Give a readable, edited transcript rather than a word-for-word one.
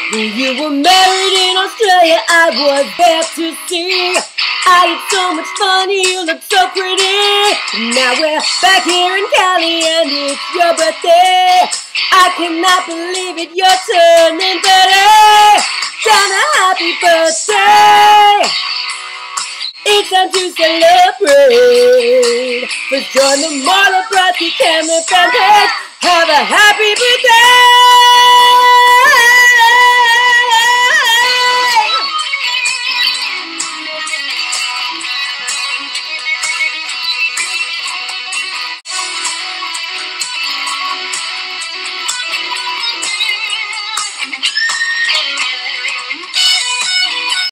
When you were married in Australia, I was there to see. I had so much fun, you look so pretty. Now we're back here in Cali and it's your birthday. I cannot believe it, you're turning 30. Tell me happy birthday. It's time to celebrate. Let's join the Marla Brodsky Cameron fan page. Have a happy birthday.